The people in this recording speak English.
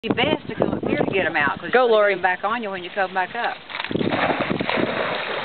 It's best to come up here to get them out, because Go, you'll Lori. get them back on you when you come back up.